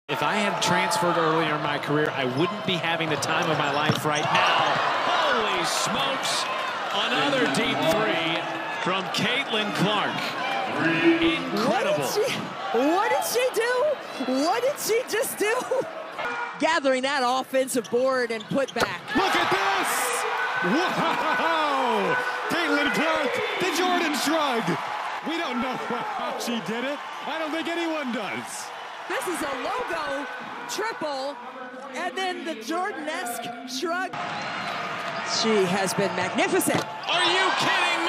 If I had transferred earlier in my career, I wouldn't be having the time of my life right now. Holy smokes! Another deep three from Caitlin Clark. Incredible. What did she do? What did she just do? Gathering that offensive board and put back. Look at this! Wow! Caitlin Clark, the Jordan shrug. We don't know how she did it. I don't think anyone does. This is a logo triple, and then the Jordan-esque shrug. She has been magnificent. Are you kidding me?